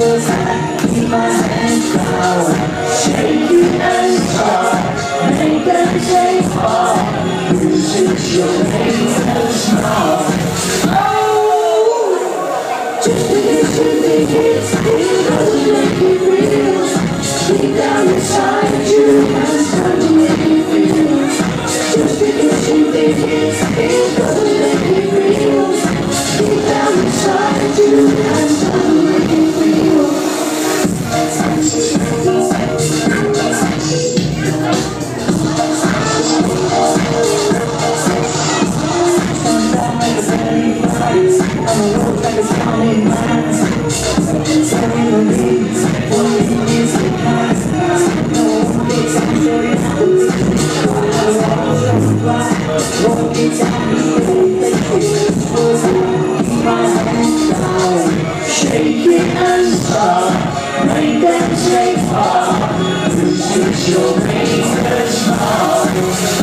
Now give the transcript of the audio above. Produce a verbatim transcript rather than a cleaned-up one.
was high, keep my hands down, shake it and talk, make them say oh, music's your main smile. Oh, just because you think it's real doesn't make it real. Deep down inside you, it's time to make it real. Just because you think it's real doesn't make it real. Deep down inside you, it's time to make it real. Sundown like a sunny lights, on the road like a sunny night. Telling the leaves, what it is to pass. No one gets out of your hands. I walk the block, walk it down the way. Was keep my hands down, shake it and start, make them say oh, this is your main smile.